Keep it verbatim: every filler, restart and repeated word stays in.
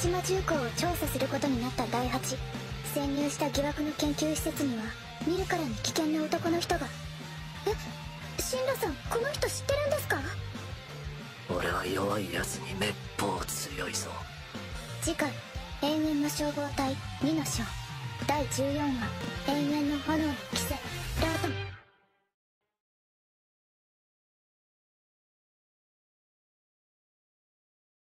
島重工を調査することになった第八。潜入した疑惑の研究施設には見るからに危険な男の人が。え、シンラさん、この人知ってるんですか？ 俺は弱いやつにめっぽう強いぞ。 次回、永遠の消防隊にの章だいじゅうよんわ、永遠の炎の規制。ラートン。